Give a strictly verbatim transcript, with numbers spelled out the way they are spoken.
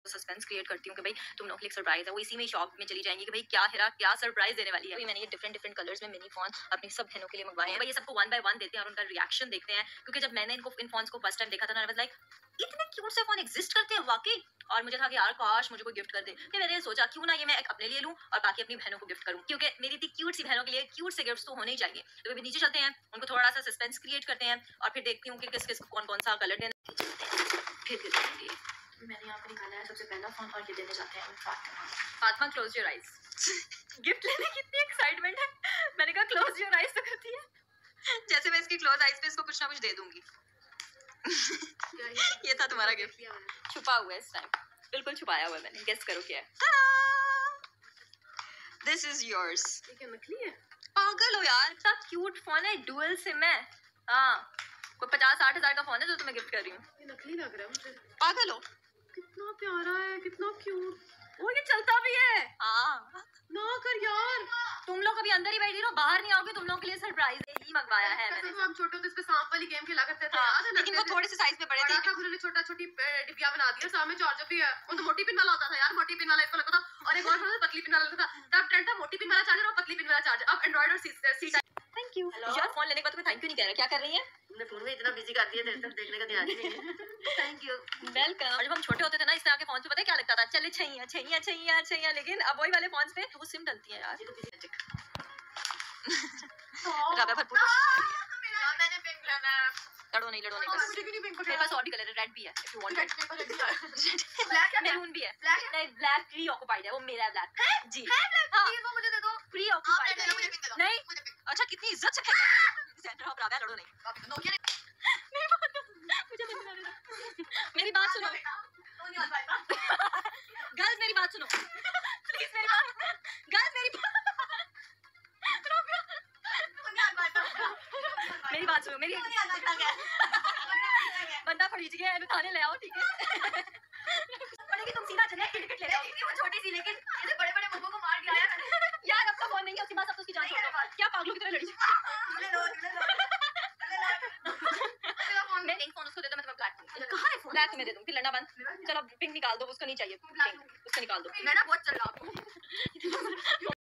Suspense create करती हूँ कि भाई तुम लोग के लिए सरप्राइज है, वो इसी में शॉप में चली जाएंगी कि भाई क्या हिरा क्या सरप्राइज देने वाली है। तो मैंने ये डिफरेंट डिफरेंट कलर्स में मिनी फोन अपनी सब बहनों के लिए मंगवाए हैं। भाई ये सबको वन बाय वन देते हैं और उनका रिएक्शन देखते हैं, क्योंकि जब मैंने इनको इन फोन्स को फर्स्ट टाइम देखा था ना, लाइक इतने क्यूट से फोन एग्जिस्ट करते हैं वाकई। और मुझे था कि यार काश मुझे कोई गिफ्ट कर दे। फिर मैंने सोचा क्यों ना ये मैं एक अपने लिए लूं और बाकी अपनी बहनों को गिफ्ट करूं, क्योंकि मेरी इतनी क्यूट सी बहनों के लिए क्यूट से गिफ्ट्स तो होने ही चाहिए। तो अभी नीचे चलते हैं, उनको थोड़ा सा सस्पेंस क्रिएट करते हैं और फिर देखती हूँ कि किस किस कौन कौन सा कलर देना। फिर देंगे। मैंने यहाँ पे निकाला है सबसे पहला फोन और ये देने जाते हैं Fatima. Fatima close your eyes. Gift लेने की इतनी एक्साइटमेंट है, मैंने कहा क्लोज योर आइज तो करती है, जैसे मैं इसकी क्लोज आइज पे इसको कुछ ना कुछ दे दूंगी। ये था तुम्हारा गिफ्ट, छुपा हुआ है इस टाइम, बिल्कुल छुपाया हुआ है मैंने। गेस करो क्या है। This is yours. ये क्या नकली है? पागल हो यार, इतना क्यूट फोन है, डुअल सिम है। हाँ, कोई पचास साठ हजार का फोन है जो तुम्हें गिफ्ट कर रही हूँ। ये नकली लग रहा है मुझे। पागल हो, कितना प्यारा है, कितना क्यूट। वो ये चलता भी है। हाँ ना कर यार, तुम लोग अभी अंदर ही बैठी रहो, बाहर नहीं आओगे। तुम लोग के लिए सरप्राइज ही मंगवाया है मैंने। हम छोटे होते इस पे सांप वाली गेम खेला करते थे। हाँ, याद है? लेकिन वो थोड़े से साइज में बड़े थे। उन्होंने छोटा छोटी डिबिया बना दिया, सामने चार्जर भी है। वो तो मोटी पिन वाला होता था यार, मोटी पिन वाला इसको लगता था, और एक और था पतली पिन वाला लगता था। तब ट्रेंड था मोटी पिन वाला चार्जर और पतली पिन वाला चार्जर। अब एंड्रॉइड और सी टाइप। थैंक यू यार, फोन लेने के बाद तुम्हें थैंक यू नहीं कह रहा, क्या कर रही है? तुमने फोन में इतना बिजी कर दिया, तेरे तरफ देखने का ध्यान ही नहीं है। Thank you, welcome. और जब हम छोटे होते थे ना, इस तरह के फोन से पता है क्या लगता था? चले छैया छैया छैया छैया। लेकिन अब वही वाले फोन पे वो सिम डलती है यार। राबा भरपूर कोशिश कर रही है। मैंने पिंक लेना है। लड़ो नहीं, लड़ो नहीं, बस मुझे भी नहीं पिंक। मेरे पास और भी कलर है, रेड भी है इफ यू वांट। ब्लैक है, मैरून भी है। नहीं, ब्लैक प्री ऑक्युपाइड है, वो मेरा है ब्लैक। है जी, है ब्लैक। हां, वो मुझे दे दो। प्री ऑक्युपाइड है, मुझे पिंक दे दो। नहीं, अच्छा कितनी इज्जत से खेलता है। सेंटर ऑफ राबा, लड़ो नहीं। नोकिया नहीं, मुझे पिंक दे दो। मेरी बात सुनो गर्ल्स, मेरी बात सुनो प्लीज, मेरी बात गर्ल्स, मेरी मेरी बात सुनो। मेरी बंदा खरीद गया है, थाने ले आओ, ठीक है? पड़ेगी, तुम सीधा चले टिकट ले लो। वो छोटी सी, लेकिन ऐसे बड़े बड़े मुंहों को मार गिराया यार। अब का फोन नहीं है, उसके बाद सब उसकी जान छोड़ो। क्या पागलों की तरह लड़ी? ले लो, ले लो, मैं एक फोन उसको दे दो, मैं तुम्हें ब्लैक दूंगी। कहां है फोन? ब्लैक में दे दूं, फिर लड़ना बंद। चलो पिंक निकाल दो, उसको नहीं चाहिए, पिंक उसको निकाल दो। मैं ना बहुत चल रहा हूं।